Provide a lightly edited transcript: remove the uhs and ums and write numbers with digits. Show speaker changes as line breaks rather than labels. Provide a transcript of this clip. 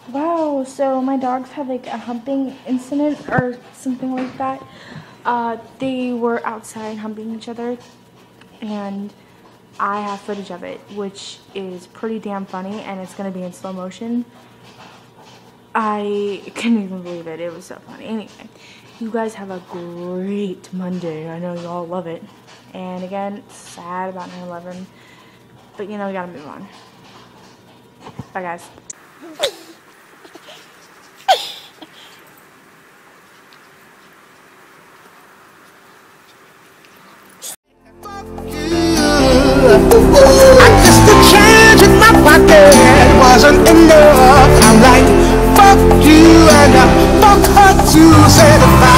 Wow, so my dogs had like a humping incident or something like that. They were outside humping each other, and I have footage of it, which is pretty damn funny, and it's gonna be in slow motion. I couldn't even believe it. It was so funny. Anyway, you guys have a great Monday. I know you all love it. And again, sad about 9/11, but you know, we gotta move on. Bye, guys.
I guess the change in my pocket wasn't enough. I'm like, fuck you and fuck her too, said if I